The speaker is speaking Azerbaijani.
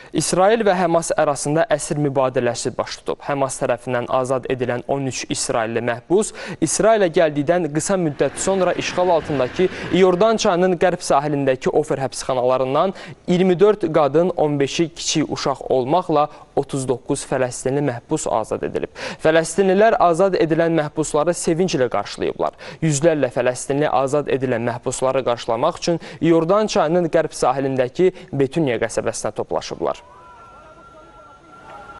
İsrail və Həmas arasında əsir mübadiləsi baş tutub. Həmas tərəfindən azad edilən 13 İsrailli məhbus İsrailə gəldikdən qısa müddət sonra işğal altındakı İordan çayının qərb sahilindəki Ofer həbsxanalarından 24 qadın, 15-i kiçik uşaq olmaqla 39 Fələstinli məhbus azad edilib. Fələstinlilər azad edilən məhbusları sevinclə qarşılayıblar. Yüzlərlə Fələstinli azad edilən məhbusları qarşılamaq üçün İordan çayının qərb sahilindəki Betuniya qəsəbəsinə toplaşıblar.